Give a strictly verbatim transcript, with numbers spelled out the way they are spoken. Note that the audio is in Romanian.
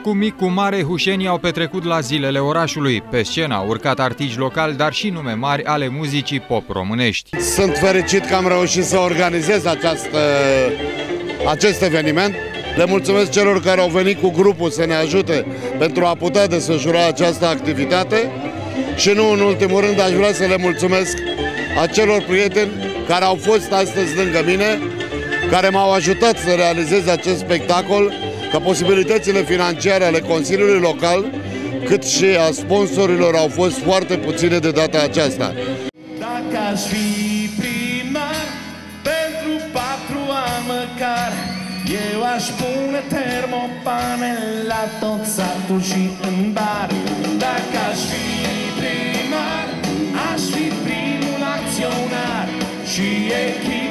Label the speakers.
Speaker 1: cu mic cu mare, hușenii au petrecut la zilele orașului. Pe scenă au urcat artiști locali, dar și nume mari ale muzicii pop românești.
Speaker 2: Sunt fericit că am reușit să organizez această, acest eveniment. Le mulțumesc celor care au venit cu grupul să ne ajute pentru a putea desfășura această activitate și nu în ultimul rând aș vrea să le mulțumesc acelor prieteni care au fost astăzi lângă mine, care m-au ajutat să realizez acest spectacol, că posibilitățile financiare ale Consiliului Local, cât și a sponsorilor au fost foarte puține de data aceasta.
Speaker 3: Dacă aș fi primar pentru patru ani măcar, eu aș pune termopanel la tot satul și în bar. Dacă aș fi primar, aș fi primul acționar și echipă